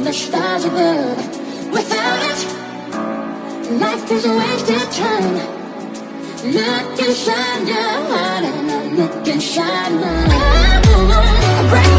the stars above. Without it, life is a wasted time. Look inside your heart and I look inside mine. I won't break